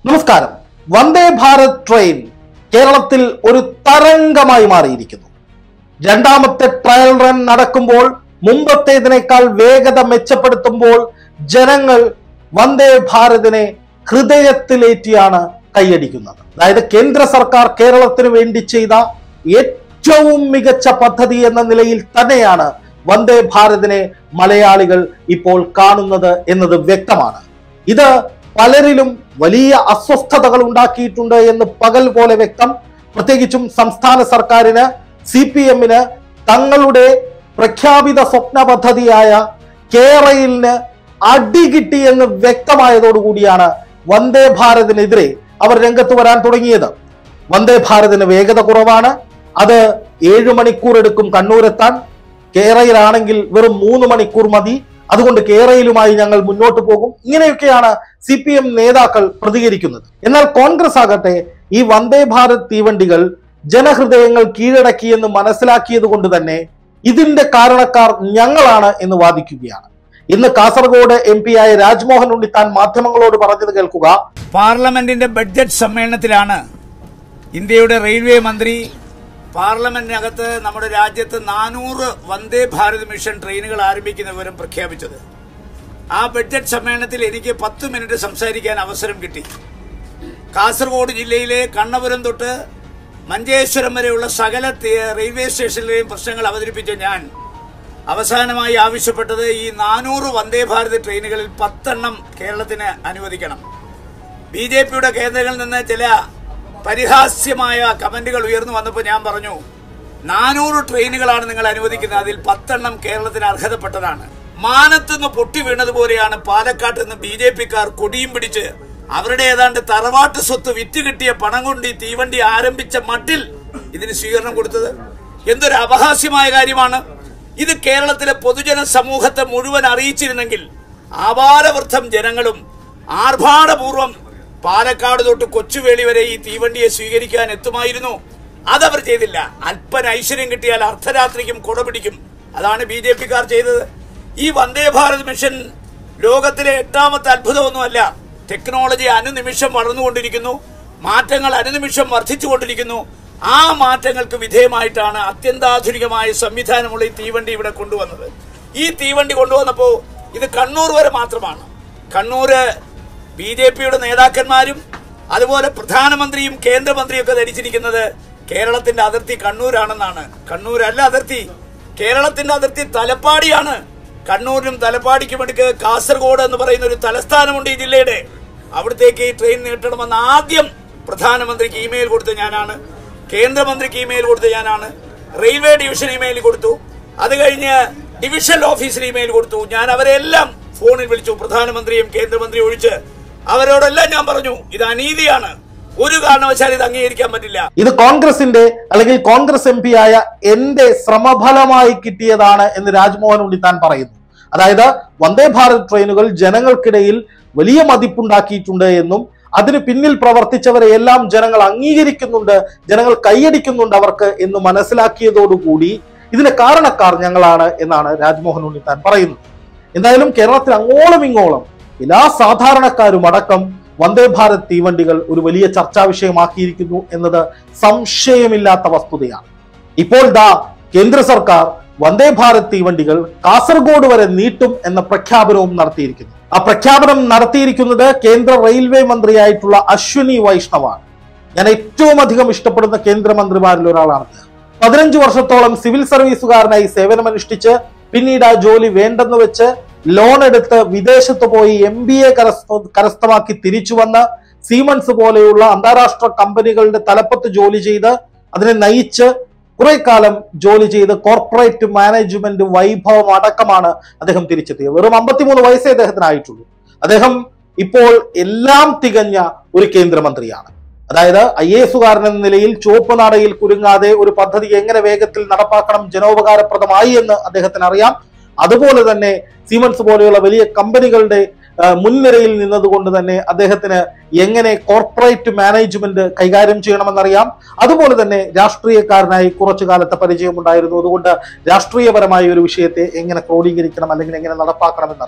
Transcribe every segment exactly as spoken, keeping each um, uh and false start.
നമസ്കാരം. വന്ദേ ഭാരത് ട്രെയിൻ കേരളത്തിൽ ഒരു തരംഗമായി മാറിയിരിക്കുന്നു. രണ്ടാമത്തെ ട്രയൽ റൺ നടക്കുമ്പോൾ മുമ്പത്തേതിനേക്കാൾ വേഗത മെച്ചപ്പെടുത്തുമ്പോൾ ജനങ്ങൾ വന്ദേ ഭാരതിനെ ഹൃദയത്തിലേറ്റിയാണ് കൈയടിക്കുന്നത്. അതായത് കേന്ദ്ര സർക്കാർ കേരളത്തിന് വേണ്ടി ചെയ്ത ഏറ്റവും മികച്ച പദ്ധതി എന്ന നിലയിൽ തന്നെയാണ് വന്ദേ ഭാരതിനെ മലയാളികൾ ഇപ്പോൾ കാണുന്നത് എന്നത് വ്യക്തമാണ്. ഇത് പലരിലും വലിയ അസ്വസ്ഥതകൾ ഉണ്ടാക്കിയിട്ടുണ്ട് എന്ന് പകൽ പോലെ വ്യക്തം. പ്രത്യേകിച്ചും സംസ്ഥാന സർക്കാരിന്, സി പി എമ്മിന് തങ്ങളുടെ പ്രഖ്യാപിത സ്വപ്ന പദ്ധതിയായ കേരളിന് അടി കിട്ടി എന്ന് വ്യക്തമായതോടുകൂടിയാണ് വന്ദേ ഭാരതിനെതിരെ അവർ രംഗത്ത് വരാൻ തുടങ്ങിയത്. വന്ദേ ഭാരതിന് വേഗത കുറവാണ്, അത് ഏഴു മണിക്കൂർ എടുക്കും കണ്ണൂരെത്താൻ. കേരളയിലാണെങ്കിൽ വെറും മൂന്ന് മണിക്കൂർ മതി, അതുകൊണ്ട് കേരളയിലുമായി ഞങ്ങൾ മുന്നോട്ട് പോകും. ഇങ്ങനെയൊക്കെയാണ് സി പി എം നേതാക്കൾ പ്രതികരിക്കുന്നത്. എന്നാൽ കോൺഗ്രസ് ആകട്ടെ ഈ വന്ദേ ഭാരത് തീവണ്ടികൾ ജനഹൃദയങ്ങൾ കീഴടക്കിയെന്ന് മനസ്സിലാക്കിയത് കൊണ്ട് തന്നെ ഇതിന്റെ കാരണക്കാർ ഞങ്ങളാണ് എന്ന് വാദിക്കുകയാണ്. ഇന്ന് കാസർഗോഡ് എം പി ആയ രാജ്മോഹൻ ഉണ്ണിത്താൻ മാധ്യമങ്ങളോട് പറഞ്ഞത് കേൾക്കുക. പാർലമെന്റിന്റെ ബഡ്ജറ്റ് സമ്മേളനത്തിലാണ് ഇന്ത്യയുടെ റെയിൽവേ മന്ത്രി പാർലമെന്റിനകത്ത് നമ്മുടെ രാജ്യത്ത് നാനൂറ് വന്ദേ ഭാരത് മിഷൻ ട്രെയിനുകൾ ആരംഭിക്കുന്ന വിവരം പ്രഖ്യാപിച്ചത്. ആ ബഡ്ജറ്റ് സമ്മേളനത്തിൽ എനിക്ക് പത്ത് മിനിറ്റ് സംസാരിക്കാൻ അവസരം കിട്ടി. കാസർഗോഡ് ജില്ലയിലെ കണ്ണപുരം തൊട്ട് മഞ്ചേശ്വരം വരെയുള്ള സകല റെയിൽവേ സ്റ്റേഷനിലെയും പ്രശ്നങ്ങൾ അവതരിപ്പിച്ച ഞാൻ അവസാനമായി ആവശ്യപ്പെട്ടത് ഈ നാനൂറ് വന്ദേ ഭാരത് ട്രെയിനുകളിൽ പത്തെണ്ണം കേരളത്തിന് അനുവദിക്കണം. ബി ജെ പിയുടെ കേന്ദ്രങ്ങളിൽ നിന്ന് ചില പരിഹാസ്യമായ കമന്റുകൾ ഉയർന്നു വന്നപ്പോൾ ഞാൻ പറഞ്ഞു, നാനൂറ് ട്രെയിനുകളാണ് നിങ്ങൾ അനുവദിക്കുന്നത്, അതിൽ പത്തെണ്ണം കേരളത്തിന് അർഹതപ്പെട്ടതാണ്. മാനത്തുനിന്ന് പൊട്ടി വീണതുപോലെയാണ് പാലക്കാട്ട് നിന്ന് ബി ജെ പിക്കാർ കൊടിയും പിടിച്ച് അവരുടെ ഏതാണ്ട് തറവാട്ട് സ്വത്ത് വിറ്റ് കിട്ടിയ പണം കൊണ്ട് ഈ തീവണ്ടി ആരംഭിച്ച മട്ടിൽ ഇതിന് സ്വീകരണം കൊടുത്തത്. എന്തൊരു അപഹാസ്യമായ കാര്യമാണ് ഇത്. കേരളത്തിലെ പൊതുജന സമൂഹത്തെ മുഴുവൻ അറിയിച്ചിരുന്നെങ്കിൽ ആപാലവൃദ്ധം ജനങ്ങളും ആർഭാടപൂർവം പാലക്കാട് തൊട്ട് കൊച്ചുവേളി വരെ ഈ തീവണ്ടിയെ സ്വീകരിക്കാൻ എത്തുമായിരുന്നു. അതവർ ചെയ്തില്ല. അല്പന ഐശ്വര്യം കിട്ടിയാൽ അർദ്ധരാത്രിക്കും കൊട പിടിക്കും. അതാണ് ബി ജെ പിക്കാർ ചെയ്തത്. ഈ വന്ദേ ഭാരത് മിഷൻ ലോകത്തിലെ എട്ടാമത്തെ അത്ഭുതമൊന്നുമല്ല. ടെക്നോളജി അനുനിമിഷം വളർന്നുകൊണ്ടിരിക്കുന്നു, മാറ്റങ്ങൾ അനുനിമിഷം വർദ്ധിച്ചുകൊണ്ടിരിക്കുന്നു. ആ മാറ്റങ്ങൾക്ക് വിധേയമായിട്ടാണ് അത്യന്താധുനികമായ സംവിധാനമുള്ള ഈ തീവണ്ടി ഇവിടെ കൊണ്ടുവന്നത്. ഈ തീവണ്ടി കൊണ്ടുവന്നപ്പോൾ ഇത് കണ്ണൂർ വരെ മാത്രമാണ്. കണ്ണൂര് ബി ജെ പിയുടെ നേതാക്കന്മാരും അതുപോലെ പ്രധാനമന്ത്രിയും കേന്ദ്രമന്ത്രിയും ഒക്കെ ധരിച്ചിരിക്കുന്നത് കേരളത്തിന്റെ അതിർത്തി കണ്ണൂരാണെന്നാണ്. കണ്ണൂരല്ല അതിർത്തി, കേരളത്തിന്റെ അതിർത്തി തലപ്പാടിയാണ്. കണ്ണൂരിനും തലപ്പാടിക്കും ഇടയ്ക്ക് കാസർഗോഡ് എന്ന് പറയുന്ന ഒരു തലസ്ഥാനമുണ്ട് ഈ ജില്ലയുടെ. അവിടത്തേക്ക് ഈ ട്രെയിൻ നീട്ടണമെന്ന് ആദ്യം പ്രധാനമന്ത്രിക്ക് ഇമെയിൽ കൊടുത്ത ഞാനാണ്, കേന്ദ്രമന്ത്രിക്ക് ഇമെയിൽ കൊടുത്ത ഞാനാണ്, റെയിൽവേ ഡിവിഷൻ ഇമെയിൽ കൊടുത്തു, അത് കഴിഞ്ഞ് ഡിവിഷണൽ ഓഫീസിൽ ഇമെയിൽ കൊടുത്തു. ഞാൻ അവരെല്ലാം ഫോണിൽ വിളിച്ചു, പ്രധാനമന്ത്രിയും കേന്ദ്രമന്ത്രിയും ഒഴിച്ച് അവരോടെല്ലാം ഞാൻ പറഞ്ഞു, ഇത് അനീതിയാണ്, ഒരു കാരണവശാലും ഇത് അംഗീകരിക്കാൻ പറ്റില്ല. ഇത് കോൺഗ്രസിന്റെ അല്ലെങ്കിൽ കോൺഗ്രസ് എം പി ആയ എന്റെ ശ്രമഫലമായി കിട്ടിയതാണ് എന്ന് രാജ്മോഹൻ ഉണ്ണിത്താൻ പറയുന്നു. അതായത് വന്ദേ ഭാരത് ട്രെയിനുകൾ ജനങ്ങൾക്കിടയിൽ വലിയ മതിപ്പുണ്ടാക്കിയിട്ടുണ്ട് എന്നും അതിന് പിന്നിൽ പ്രവർത്തിച്ചവരെ എല്ലാം ജനങ്ങൾ അംഗീകരിക്കുന്നുണ്ട്, ജനങ്ങൾ കൈയടിക്കുന്നുണ്ട് അവർക്ക് എന്ന് മനസ്സിലാക്കിയതോടുകൂടി ഇതിന് കാരണക്കാർ ഞങ്ങളാണ് എന്നാണ് രാജ്മോഹൻ ഉണ്ണിത്താൻ പറയുന്നത്. എന്തായാലും കേരളത്തിൽ അങ്ങോളം ഇങ്ങോളം എല്ലാ സാധാരണക്കാരും അടക്കം വന്ദേ ഭാരത് തീവണ്ടികൾ ഒരു വലിയ ചർച്ചാ വിഷയമാക്കിയിരിക്കുന്നു എന്നത് സംശയമില്ലാത്ത വസ്തുതയാണ്. ഇപ്പോൾ ദാ കേന്ദ്ര സർക്കാർ വന്ദേ ഭാരത് തീവണ്ടികൾ കാസർഗോഡ് വരെ നീട്ടും എന്ന പ്രഖ്യാപനവും നടത്തിയിരിക്കുന്നു. ആ പ്രഖ്യാപനം നടത്തിയിരിക്കുന്നത് കേന്ദ്ര റെയിൽവേ മന്ത്രിയായിട്ടുള്ള അശ്വിനി വൈഷ്ണവാണ്. ഞാൻ ഏറ്റവും അധികം ഇഷ്ടപ്പെടുന്ന കേന്ദ്രമന്ത്രിമാരിൽ ഒരാളാണ്. പതിനഞ്ചു വർഷത്തോളം സിവിൽ സർവീസുകാരനായി സേവനമനുഷ്ഠിച്ച് പിന്നീട് ആ ജോലി വേണ്ടെന്ന് വെച്ച് ലോൺ എടുത്ത് വിദേശത്ത് പോയി എം ബി എ കരസ്ഥമാക്കി തിരിച്ചു വന്ന് സീമൻസ് പോലെയുള്ള അന്താരാഷ്ട്ര കമ്പനികളുടെ തലപ്പത്ത് ജോലി ചെയ്ത് അതിനെ നയിച്ച് കുറെ കാലം ജോലി ചെയ്ത് കോർപ്പറേറ്റ് മാനേജ്മെന്റ് വൈഭവം അടക്കമാണ് അദ്ദേഹം തിരിച്ചെത്തിയത്. വെറും അമ്പത്തിമൂന്ന് വയസ്സേ അദ്ദേഹത്തിനായിട്ടുള്ളൂ. അദ്ദേഹം ഇപ്പോൾ എല്ലാം തികഞ്ഞ ഒരു കേന്ദ്രമന്ത്രിയാണ്. അതായത് ഐ എ എസുകാരൻ എന്ന നിലയിൽ ചുവപ്പ് നാടയിൽ കുരുങ്ങാതെ ഒരു പദ്ധതി എങ്ങനെ വേഗത്തിൽ നടപ്പാക്കണം, ജനോപകാരപ്രദമായി എന്ന് അദ്ദേഹത്തിന് അറിയാം. അതുപോലെ തന്നെ സീമൻസ് പോലെയുള്ള വലിയ കമ്പനികളുടെ മുൻനിരയിൽ നിന്നതുകൊണ്ട് തന്നെ അദ്ദേഹത്തിന് എങ്ങനെ കോർപ്പറേറ്റ് മാനേജ്മെന്റ് കൈകാര്യം ചെയ്യണമെന്നറിയാം. അതുപോലെ തന്നെ രാഷ്ട്രീയക്കാരനായി കുറച്ചു കാലത്തെ പരിചയമുണ്ടായിരുന്നു. അതുകൊണ്ട് രാഷ്ട്രീയപരമായ ഒരു വിഷയത്തെ എങ്ങനെ ക്രോഡീകരിക്കണം അല്ലെങ്കിൽ എങ്ങനെ നടപ്പാക്കണമെന്നറിയാം.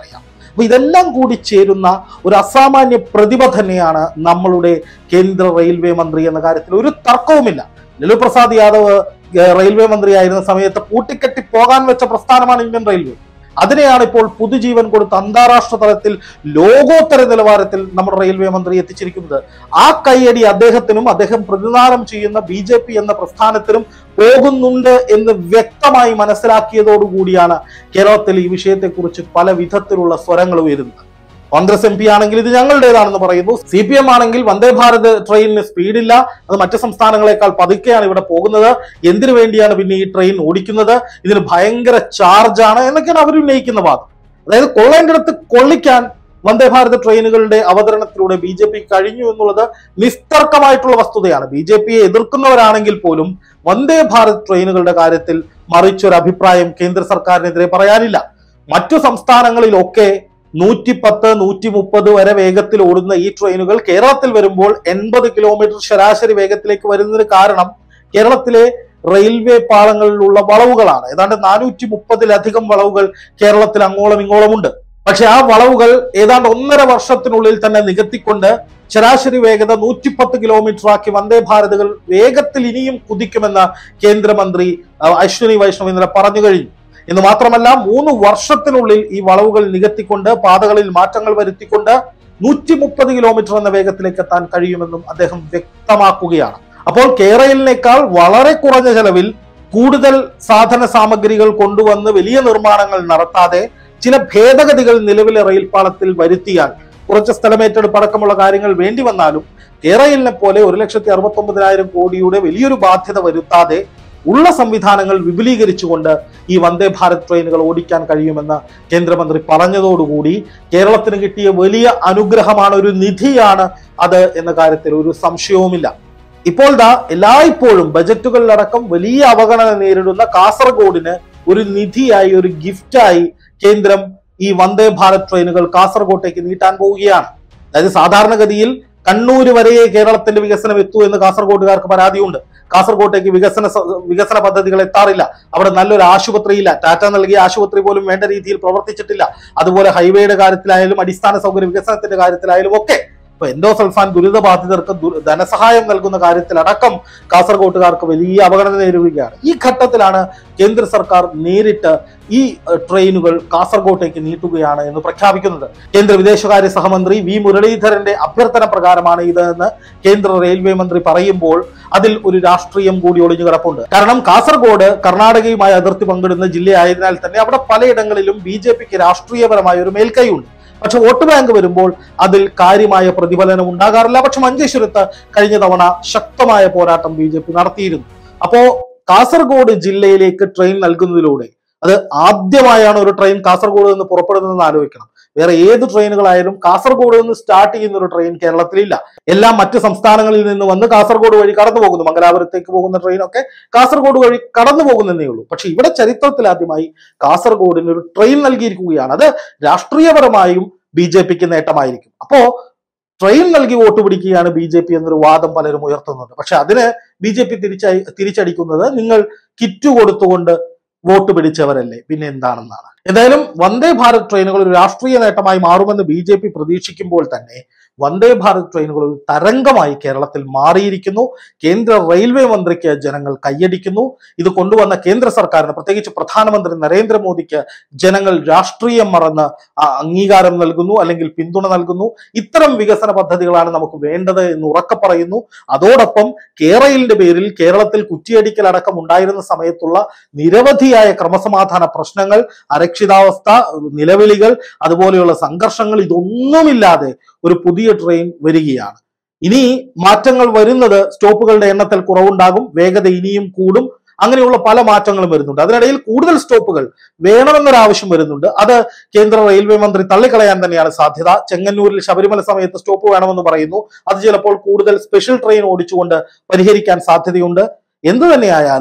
അപ്പൊ ഇതെല്ലാം കൂടി ചേരുന്ന ഒരു അസാമാന്യ പ്രതിഭ തന്നെയാണ് നമ്മളുടെ കേന്ദ്ര റെയിൽവേ മന്ത്രി എന്ന കാര്യത്തിൽ ഒരു തർക്കവുമില്ല. ലലു പ്രസാദ് യാദവ് റെയിൽവേ മന്ത്രിയായിരുന്ന സമയത്ത് പൂട്ടിക്കെട്ടി പോകാൻ വെച്ച പ്രസ്ഥാനമാണ് ഇന്ത്യൻ റെയിൽവേ. അതിനെയാണ് ഇപ്പോൾ പുതുജീവൻ കൊടുത്ത് അന്താരാഷ്ട്ര തലത്തിൽ ലോകോത്തര നിലവാരത്തിൽ നമ്മുടെ റെയിൽവേ മന്ത്രി എത്തിച്ചിരിക്കുന്നത്. ആ കൈയടി അദ്ദേഹത്തിനും അദ്ദേഹം പ്രതിനിധാനം ചെയ്യുന്ന ബി ജെ പി എന്ന പ്രസ്ഥാനത്തിനും പോകുന്നുണ്ട് എന്ന് വ്യക്തമായി മനസ്സിലാക്കിയതോടുകൂടിയാണ് കേരളത്തിൽ ഈ വിഷയത്തെക്കുറിച്ച് പല വിധത്തിലുള്ള സ്വരങ്ങൾ ഉയരുന്നത്. കോൺഗ്രസ് എം പി ആണെങ്കിൽ ഇത് ഞങ്ങളുടേതാണെന്ന് പറയുന്നു. സി പി എം ആണെങ്കിൽ വന്ദേ ഭാരത് ട്രെയിനിന് സ്പീഡില്ല, അത് മറ്റു സംസ്ഥാനങ്ങളെക്കാൾ പതുക്കെയാണ് ഇവിടെ പോകുന്നത്, എന്തിനു വേണ്ടിയാണ് പിന്നെ ഈ ട്രെയിൻ ഓടിക്കുന്നത്, ഇതിന് ഭയങ്കര ചാർജാണ് എന്നൊക്കെയാണ് അവർ ഉന്നയിക്കുന്ന വാദം. അതായത് കൊള്ളേണ്ട അടുത്ത് കൊള്ളിക്കാൻ വന്ദേ ഭാരത് ട്രെയിനുകളുടെ അവതരണത്തിലൂടെ ബി ജെ പി കഴിഞ്ഞു എന്നുള്ളത് നിസ്തർക്കമായിട്ടുള്ള വസ്തുതയാണ്. ബി ജെ പിയെ എതിർക്കുന്നവരാണെങ്കിൽ പോലും വന്ദേ ഭാരത് ട്രെയിനുകളുടെ കാര്യത്തിൽ മറിച്ചൊരു അഭിപ്രായം കേന്ദ്ര സർക്കാരിനെതിരെ പറയാനില്ല. മറ്റു സംസ്ഥാനങ്ങളിലൊക്കെ നൂറ്റി പത്ത് നൂറ്റി മുപ്പത് വരെ വേഗത്തിൽ ഓടുന്ന ഈ ട്രെയിനുകൾ കേരളത്തിൽ വരുമ്പോൾ എൺപത് കിലോമീറ്റർ ശരാശരി വേഗത്തിലേക്ക് വരുന്നതിന് കാരണം കേരളത്തിലെ റെയിൽവേ പാളങ്ങളിലുള്ള വളവുകളാണ്. ഏതാണ്ട് നാനൂറ്റി മുപ്പതിലധികം വളവുകൾ കേരളത്തിൽ അങ്ങോളം ഇങ്ങോളമുണ്ട്. പക്ഷെ ആ വളവുകൾ ഏതാണ്ട് ഒന്നര വർഷത്തിനുള്ളിൽ തന്നെ നികത്തിക്കൊണ്ട് ശരാശരി വേഗത നൂറ്റിപ്പത്ത് കിലോമീറ്റർ ആക്കി വന്ദേ ഭാരതുകൾ വേഗത്തിൽ ഇനിയും കുതിക്കുമെന്ന് കേന്ദ്രമന്ത്രി അശ്വിനി വൈഷ്ണവ് ഇന്നലെ പറഞ്ഞു കഴിഞ്ഞു. എന്ന് മാത്രമല്ല, മൂന്ന് വർഷത്തിനുള്ളിൽ ഈ വളവുകൾ നികത്തിക്കൊണ്ട് പാതകളിൽ മാറ്റങ്ങൾ വരുത്തിക്കൊണ്ട് നൂറ്റി മുപ്പത് കിലോമീറ്റർ എന്ന വേഗത്തിലേക്ക് എത്താൻ കഴിയുമെന്നും അദ്ദേഹം വ്യക്തമാക്കുകയാണ്. അപ്പോൾ കേരളിനേക്കാൾ വളരെ കുറഞ്ഞ ചെലവിൽ കൂടുതൽ സാധന സാമഗ്രികൾ കൊണ്ടുവന്ന് വലിയ നിർമ്മാണങ്ങൾ നടത്താതെ ചില ഭേദഗതികൾ നിലവിലെ റെയിൽപാളത്തിൽ വരുത്തിയാൽ, കുറച്ച് സ്ഥലമേറ്റെടുപ്പ് അടക്കമുള്ള കാര്യങ്ങൾ വേണ്ടി വന്നാലും കേരളിനെ പോലെ ഒരു ലക്ഷത്തി അറുപത്തി ഒമ്പതിനായിരം കോടിയുടെ വലിയൊരു ബാധ്യത വരുത്താതെ ഉള്ള സംവിധാനങ്ങൾ വിപുലീകരിച്ചുകൊണ്ട് ഈ വന്ദേ ഭാരത് ട്രെയിനുകൾ ഓടിക്കാൻ കഴിയുമെന്ന് കേന്ദ്രമന്ത്രി പറഞ്ഞതോടുകൂടി കേരളത്തിന് കിട്ടിയ വലിയ അനുഗ്രഹമാണ്, ഒരു നിധിയാണ് അത് എന്ന കാര്യത്തിൽ ഒരു സംശയവുമില്ല. ഇപ്പോൾ ദാ എല്ലായ്പ്പോഴും ബജറ്റുകളിലടക്കം വലിയ അവഗണന നേരിടുന്ന കാസർഗോഡിന് ഒരു നിധിയായി, ഒരു ഗിഫ്റ്റായി കേന്ദ്രം ഈ വന്ദേ ഭാരത് ട്രെയിനുകൾ കാസർഗോട്ടേക്ക് നീട്ടാൻ പോവുകയാണ്. അതായത് സാധാരണഗതിയിൽ കണ്ണൂര് വരെയേ കേരളത്തിന്റെ വികസനം എത്തൂ എന്ന് കാസർഗോട്ടുകാർക്ക് പരാതിയുണ്ട്. കാസർഗോട്ടേക്ക് വികസന വികസന പദ്ധതികൾ എത്താറില്ല. അവിടെ നല്ലൊരു ആശുപത്രിയില്ല, ടാറ്റ നൽകിയ ആശുപത്രി പോലും വേണ്ട രീതിയിൽ പ്രവർത്തിച്ചിട്ടില്ല. അതുപോലെ ഹൈവേയുടെ കാര്യത്തിലായാലും അടിസ്ഥാന സൗകര്യ വികസനത്തിന്റെ കാര്യത്തിലായാലും ഒക്കെ ഇപ്പൊ എൻഡോസൾഫാൻ ദുരിതബാധിതർക്ക് ധനസഹായം നൽകുന്ന കാര്യത്തിലടക്കം കാസർഗോട്ടുകാർക്ക് വലിയ അവഗണന നേരിടുകയാണ്. ഈ ഘട്ടത്തിലാണ് കേന്ദ്ര സർക്കാർ നേരിട്ട് ഈ ട്രെയിനുകൾ കാസർഗോട്ടേക്ക് നീട്ടുകയാണ് എന്ന് പ്രഖ്യാപിക്കുന്നത്. കേന്ദ്ര വിദേശകാര്യ സഹമന്ത്രി വി മുരളീധരന്റെ അഭ്യർത്ഥന പ്രകാരമാണ് ഇത് എന്ന് കേന്ദ്ര റെയിൽവേ മന്ത്രി പറയുമ്പോൾ അതിൽ ഒരു രാഷ്ട്രീയം കൂടി ഒളിഞ്ഞു കിടപ്പുണ്ട്. കാരണം കാസർഗോഡ് കർണാടകയുമായി അതിർത്തി പങ്കിടുന്ന ജില്ലയായതിനാൽ തന്നെ അവിടെ പലയിടങ്ങളിലും ബി ജെ പിക്ക് രാഷ്ട്രീയപരമായ ഒരു മേൽക്കൈയുണ്ട്. പക്ഷെ വോട്ട് ബാങ്ക് വരുമ്പോൾ അതിൽ കാര്യമായ പ്രതിഫലനം ഉണ്ടാകാറില്ല. പക്ഷെ മഞ്ചേശ്വരത്ത് കഴിഞ്ഞ തവണ ശക്തമായ പോരാട്ടം ബി ജെ പി നടത്തിയിരുന്നു. അപ്പോ കാസർഗോഡ് ജില്ലയിലേക്ക് ട്രെയിൻ നൽകുന്നതിലൂടെ, അത് ആദ്യമായാണ് ഒരു ട്രെയിൻ കാസർഗോഡ് നിന്ന് പുറപ്പെടുന്നതെന്ന് ആലോചിക്കണം. വേറെ ഏത് ട്രെയിനുകളായാലും കാസർഗോഡ് നിന്ന് സ്റ്റാർട്ട് ചെയ്യുന്ന ഒരു ട്രെയിൻ കേരളത്തിലില്ല. എല്ലാം മറ്റ് സംസ്ഥാനങ്ങളിൽ നിന്ന് വന്ന് കാസർഗോഡ് വഴി കടന്നു പോകുന്നു. മംഗലാപുരത്തേക്ക് പോകുന്ന ട്രെയിനൊക്കെ കാസർഗോഡ് വഴി കടന്നു പോകുന്നതേ ഉള്ളൂ. പക്ഷെ ഇവിടെ ചരിത്രത്തിലാദ്യമായി കാസർഗോഡിന് ഒരു ട്രെയിൻ നൽകിയിരിക്കുകയാണ്. അത് രാഷ്ട്രീയപരമായും ബി ജെ പിക്ക് നേട്ടമായിരിക്കും. അപ്പോ ട്രെയിൻ നൽകി വോട്ട് പിടിക്കുകയാണ് ബി ജെ പി എന്നൊരു വാദം പലരും ഉയർത്തുന്നുണ്ട്. പക്ഷെ അതിന് ബി ജെ പി തിരിച്ച തിരിച്ചടിക്കുന്നത് നിങ്ങൾ കിറ്റ് കൊടുത്തുകൊണ്ട് വോട്ട് പിടിച്ചവരല്ലേ, പിന്നെ എന്താണെന്നാണ്. എന്തായാലും വന്ദേ ഭാരത് ട്രെയിനുകൾ ഒരു രാഷ്ട്രീയ നേട്ടമായി മാറുമെന്ന് ബി ജെ പി പ്രതീക്ഷിക്കുമ്പോൾ തന്നെ വന്ദേ ഭാരത് ട്രെയിനുകൾ ഒരു തരംഗമായി കേരളത്തിൽ മാറിയിരിക്കുന്നു. കേന്ദ്ര റെയിൽവേ മന്ത്രിക്ക് ജനങ്ങൾ കയ്യടിക്കുന്നു. ഇത് കൊണ്ടുവന്ന കേന്ദ്ര സർക്കാരിന്, പ്രത്യേകിച്ച് പ്രധാനമന്ത്രി നരേന്ദ്രമോദിക്ക് ജനങ്ങൾ രാഷ്ട്രീയം മറന്ന് അംഗീകാരം നൽകുന്നു, അല്ലെങ്കിൽ പിന്തുണ നൽകുന്നു. ഇത്തരം വികസന പദ്ധതികളാണ് നമുക്ക് വേണ്ടത് എന്ന് ഉറക്കെ പറയുന്നു. അതോടൊപ്പം കേരളിന്റെ പേരിൽ കേരളത്തിൽ കുറ്റിയടിക്കൽ അടക്കം ഉണ്ടായിരുന്ന സമയത്തുള്ള നിരവധിയായ ക്രമസമാധാന പ്രശ്നങ്ങൾ, അരക്ഷിതാവസ്ഥ, നിലവിളികൾ, അതുപോലെയുള്ള സംഘർഷങ്ങൾ ഇതൊന്നുമില്ലാതെ ഒരു പുതിയ ട്രെയിൻ വരികയാണ്. ഇനി മാറ്റങ്ങൾ വരുന്നത് സ്റ്റോപ്പുകളുടെ എണ്ണത്തിൽ കുറവുണ്ടാകും, വേഗത ഇനിയും കൂടും, അങ്ങനെയുള്ള പല മാറ്റങ്ങളും വരുന്നുണ്ട്. അതിനിടയിൽ കൂടുതൽ സ്റ്റോപ്പുകൾ വേണമെന്നൊരാവശ്യം വരുന്നുണ്ട്. അത് കേന്ദ്ര റെയിൽവേ മന്ത്രി തള്ളിക്കളയാൻ തന്നെയാണ് സാധ്യത. ചെങ്ങന്നൂരിൽ ശബരിമല സമയത്ത് സ്റ്റോപ്പ് വേണമെന്ന് പറയുന്നു. അത് ചിലപ്പോൾ കൂടുതൽ സ്പെഷ്യൽ ട്രെയിൻ ഓടിച്ചുകൊണ്ട് പരിഹരിക്കാൻ സാധ്യതയുണ്ട്. എന്തു തന്നെയായാലും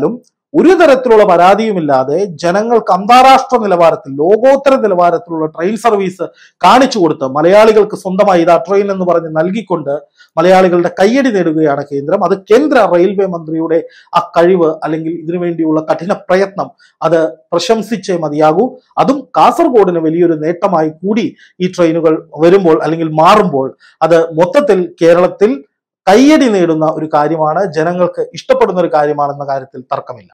ഒരു തരത്തിലുള്ള പരാതിയുമില്ലാതെ ജനങ്ങൾക്ക് അന്താരാഷ്ട്ര നിലവാരത്തിൽ ലോകോത്തര നിലവാരത്തിലുള്ള ട്രെയിൻ സർവീസ് കാണിച്ചു കൊടുത്ത് മലയാളികൾക്ക് സ്വന്തമായി ഇതാ ട്രെയിൻ എന്ന് പറഞ്ഞ് നൽകിക്കൊണ്ട് മലയാളികളുടെ കയ്യടി നേടുകയാണ് കേന്ദ്രം. അത് കേന്ദ്ര റെയിൽവേ മന്ത്രിയുടെ ആ കഴിവ് അല്ലെങ്കിൽ ഇതിനുവേണ്ടിയുള്ള കഠിന പ്രയത്നം അത് പ്രശംസിച്ചേ മതിയാകൂ. അതും കാസർഗോഡിന് വലിയൊരു നേട്ടമായി കൂടി ഈ ട്രെയിനുകൾ വരുമ്പോൾ അല്ലെങ്കിൽ മാറുമ്പോൾ അത് മൊത്തത്തിൽ കേരളത്തിൽ കയ്യടി നേടുന്ന ഒരു കാര്യമാണ്, ജനങ്ങൾക്ക് ഇഷ്ടപ്പെടുന്ന ഒരു കാര്യമാണെന്ന കാര്യത്തിൽ തർക്കമില്ല.